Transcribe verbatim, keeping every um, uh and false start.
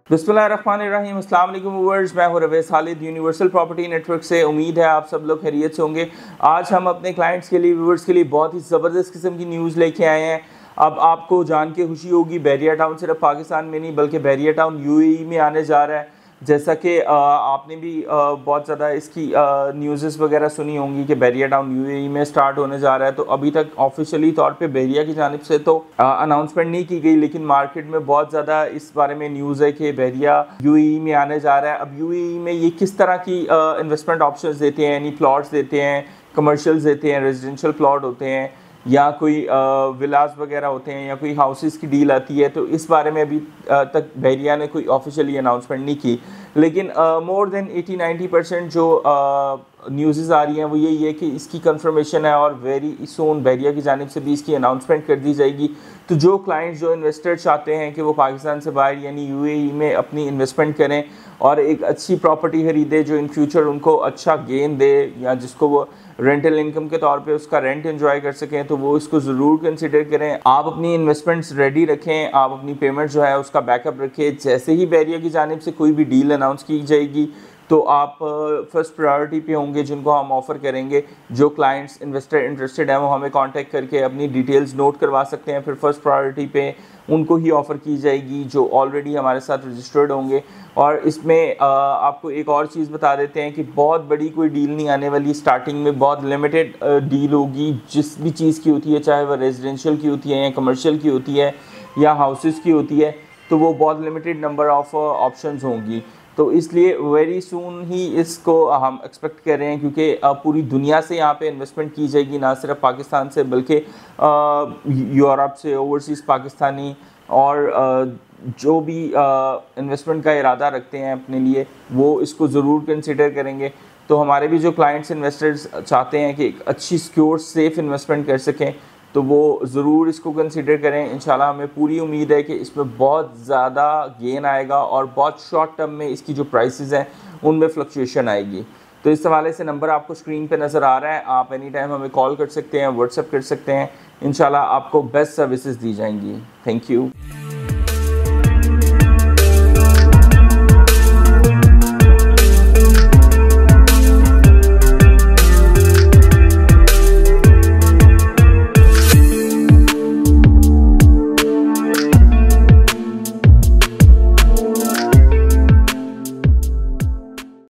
बिस्मिल्लाहिर्रहमानिर्रहीम, अस्सलाम वालेकुम व्यूअर्स, मैं हूं Ravesh Khalid universal property network से। उम्मीद है आप सब लोग खैरियत से होंगे। आज हम अपने क्लाइंट्स के लिए, व्यूअर्स के लिए बहुत ही ज़बरदस्त किस्म की न्यूज़ लेके आए हैं। अब आपको जान के खुशी होगी, बैरिया टाउन सिर्फ पाकिस्तान में नहीं बल्कि बैरिया टाउन यूएई में आने जा रहा है। जैसा कि आपने भी आ, बहुत ज़्यादा इसकी न्यूज़ वगैरह सुनी होंगी कि बैरिया टाउन यूएई में स्टार्ट होने जा रहा है। तो अभी तक ऑफिशियली तौर पे बैरिया की जानिब से तो अनाउंसमेंट नहीं की गई, लेकिन मार्केट में बहुत ज़्यादा इस बारे में न्यूज़ है कि बैरिया यूएई में आने जा रहा है। अब यूएई में ये किस तरह की इन्वेस्टमेंट ऑप्शंस देते हैं, यानी प्लॉट्स देते हैं, कमर्शियल्स देते हैं, रेजिडेंशियल प्लॉट होते हैं, या कोई विलास वगैरह होते हैं, या कोई हाउसेस की डील आती है। तो इस बारे में अभी तक बैरिया ने कोई ऑफिशियली अनाउंसमेंट नहीं की, लेकिन more than eighty ninety percent जो न्यूज़ आ रही हैं वो यही है कि इसकी कंफर्मेशन है और वेरी सून बैरिया की जानिब से भी इसकी अनाउंसमेंट कर दी जाएगी। तो जो क्लाइंट्स, जो इन्वेस्टर चाहते हैं कि वो पाकिस्तान से बाहर यानी यूएई में अपनी इन्वेस्टमेंट करें और एक अच्छी प्रॉपर्टी खरीदे जो इन फ्यूचर उनको अच्छा गेन दे, या जिसको वो रेंटल इनकम के तौर पे उसका रेंट एंजॉय कर सकें, तो वो इसको ज़रूर कंसिडर करें। आप अपनी इन्वेस्टमेंट्स रेडी रखें, आप अपनी पेमेंट जो है उसका बैकअप रखें। जैसे ही बैरिया की जानिब से कोई भी डील अनाउंस की जाएगी तो आप फर्स्ट प्रायोरिटी पे होंगे जिनको हम ऑफ़र करेंगे। जो क्लाइंट्स इन्वेस्टर इंटरेस्टेड हैं वो हमें कांटेक्ट करके अपनी डिटेल्स नोट करवा सकते हैं। फिर फर्स्ट प्रायोरिटी पे उनको ही ऑफ़र की जाएगी जो ऑलरेडी हमारे साथ रजिस्टर्ड होंगे। और इसमें आपको एक और चीज़ बता देते हैं कि बहुत बड़ी कोई डील नहीं आने वाली। स्टार्टिंग में बहुत लिमिटेड डील होगी। जिस भी चीज़ की होती है, चाहे वह रेजिडेंशियल की होती है या कमर्शियल की होती है या हाउसेस की होती है, तो वो बहुत लिमिटेड नंबर ऑफ़ ऑप्शंस होंगी। तो इसलिए वेरी सून ही इसको हम एक्सपेक्ट कर रहे हैं, क्योंकि पूरी दुनिया से यहाँ पे इन्वेस्टमेंट की जाएगी, ना सिर्फ पाकिस्तान से बल्कि यूरोप से, ओवरसीज़ पाकिस्तानी और जो भी इन्वेस्टमेंट का इरादा रखते हैं अपने लिए वो इसको ज़रूर कंसिडर करेंगे। तो हमारे भी जो क्लाइंट्स इन्वेस्टर्स चाहते हैं कि एक अच्छी सिक्योर सेफ़ इन्वेस्टमेंट कर सकें, तो वो ज़रूर इसको कंसिडर करें। इंशाल्लाह हमें पूरी उम्मीद है कि इसमें बहुत ज़्यादा गेन आएगा और बहुत शॉर्ट टर्म में इसकी जो प्राइसेस हैं उनमें फ्लक्चुएशन आएगी। तो इस हवाले से नंबर आपको स्क्रीन पे नज़र आ रहा है, आप एनी टाइम हमें कॉल कर सकते हैं, व्हाट्सएप कर सकते हैं। इंशाल्लाह आपको बेस्ट सर्विसेज दी जाएंगी। Thank you.